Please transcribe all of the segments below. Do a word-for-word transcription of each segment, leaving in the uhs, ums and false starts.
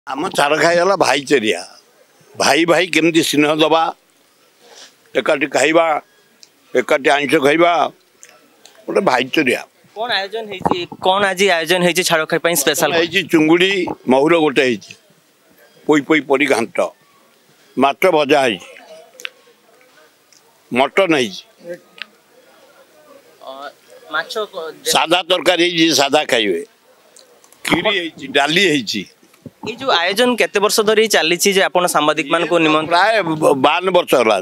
आम चार खाईगला भाईचेरिया भाई भाई केमती स्नेह दबा एकाठी खाइबा एकाठी आइंस खाइबा गोटे भाईचेरिया कौन आयोजन है कौन आज आयोजन है छाड़ खाई स्पेशल है चुंगुड़ी महुर गोटे है पोई पोई परी घाट माछ भजा है मटन है सादा तरकारी सादा खाइबे खीरी है डाली है ये जो आयोजन केते वर्ष धरी चली सांबादिक मान को निमंत्रण प्राय बावन वर्ष है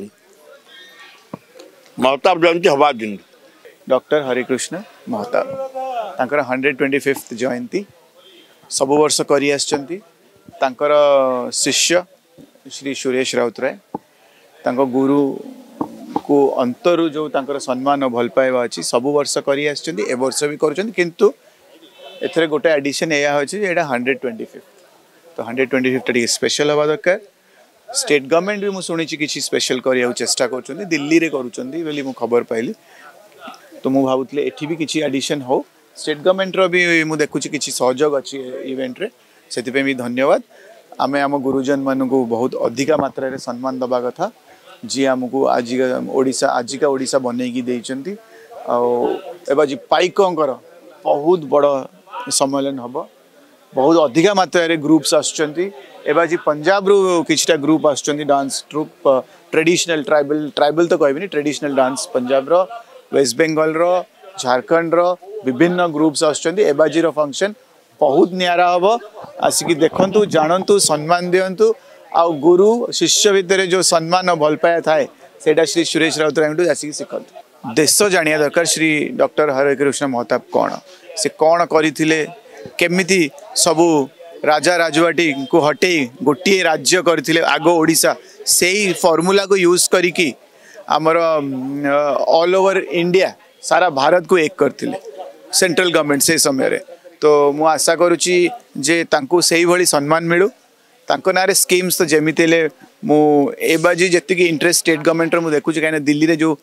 महताब जयंती हवा दिन डॉक्टर हरिकृष्ण महताब तांकर हंड्रेड ट्वेंटी फिफ्थ जयंती सब वर्ष करी आछंती तांकर शिष्य श्री सुरेश राउतराय तांको गुरु को अंतरु जो तांकर सम्मान भल पाइबा अछि सब वर्ष करी आछंती ए वर्ष भी करछंती किंतु एथरे गोटे एडिशन एया होछि एटा हंड्रेड ट्वेंटी फिफ्थ तो हंड्रेड ट्वेंटी फिफ्थ टी स्पेशल हवा दरकार स्टेट गवर्नमेंट भी मु सुनी किसी स्पेशल करिया चेष्टा कर दिल्ली रे करूछंती बोली मु खबर पाइली तो मु भाबुतले एठी भी किसी एडिशन हो स्टेट गवर्नमेंट रो भी मु देखुची किसी सहयोग अछि इवेंट रे सेति पे भी धन्यवाद आमे आम गुरुजन मान को बहुत अधिका मात्रा रे सम्मान दबा कथा जी आमको आज ओडिशा आजिका ओडिशा बनैकी देइचंती आ एबा जी पाइकंकर बहुत बड़ सम्मेलन हबो बहुत अधिका मात्रा रे ग्रुप्स आछंती एबा जी पंजाब रो किछटा ग्रुप आछंती dance troupe traditional tribal tribal तो कहबिनी ट्रेडिशनल डांस पंजाब रो वेस्ट बेंगल रो झारखंड रो विभिन्न ग्रुप्स आछंती एबा जी रो फंक्शन बहुत न्यारा हबो आसिकी देखंतु जानंतु सम्मान दियंतु आ गुरु शिष्य भितर जो सम्मान भल पाया थाए सेटा श्री सुरेश राउतराय आसिकी सिखंतु देश जानिया दरकार श्री डॉक्टर हरिकृष्ण महताब कौन से कौन करथिले केमिति सबू राजा राजवाटी को हटे गोटे राज्य करथिले आगो ओडिशा सेही फॉर्मूला को यूज करिकी आमर ऑल ओवर इंडिया सारा भारत को एक करथिले सेंट्रल गवर्नमेंट से समय रे तो मु आशा करूची जे तांको सेही भली सम्मान मिलू तांको नारे स्कीम्स तो जेमिति ले मु ए बाजी जति की इंटरेस्ट स्टेट गवर्नमेंट रो मु देखुची काने दिल्ली रे जो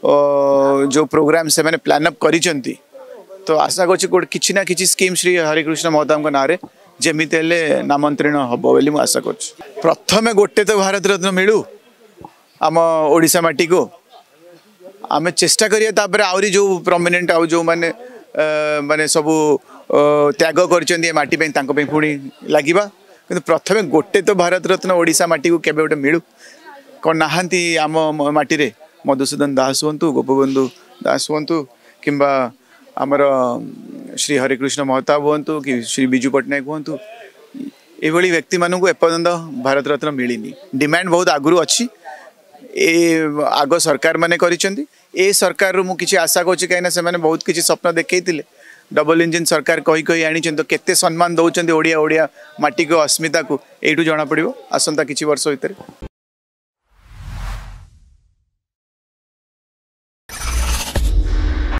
जो प्रोग्राम से मैंने प्लान अप करिसंती तो आशा करछि किछि ना किछि स्कीम श्री हरिकृष्ण महताब को नारे जेमिति ले नामंत्रण हबो बोली मु आशा करछि प्रथमे गोटे तो भारत रत्न मिलू आम ओडिशा माटी को आमे चेष्टा करिया तापर आउरी जो प्रोमिनेंट आउ जो माने माने सब त्याग करछन्ती माटी पे तांको पे पुणी लागिबा किंतु प्रथमे गोटे तो भारत रत्न ओडिशा माटी को केबे गोटे मिलू कोन नाहंती आम माटी रे मधुसूदन दास हुंतु गोपबंधु दास हुंतु किंबा आमर श्री हरिकृष्ण महताब हुंतु कि श्री बिजू पट्टनायक हुंतु एभली व्यक्ति मानू को एपर्यंत भारत रत्न मिलनी डिमांड बहुत आगुरी अच्छी ए आग सरकार माने करिसेंती ए सरकार रो मु किछि आशा करछि काइना से माने बहुत किछि स्वप्न देखैतिले डबल इंजन सरकार कही कही आनी तो केते सम्मान दौरान ओडिया ओडिया माटी को अस्मिता को एठू जना पड़ो आसंता किछि वर्ष भितर।